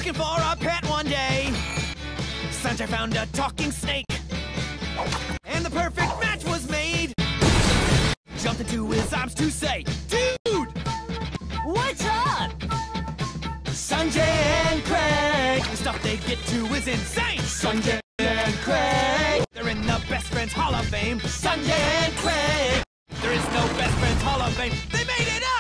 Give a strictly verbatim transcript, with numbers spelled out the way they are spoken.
looking for a pet one day. Sanjay found a talking snake, and the perfect match was made. Jumped into his arms to say, dude, what's up? Sanjay and Craig, the stuff they get to is insane. Sanjay and Craig, they're in the Best Friends Hall of Fame. Sanjay and Craig, there is no Best Friends Hall of Fame. They made it up!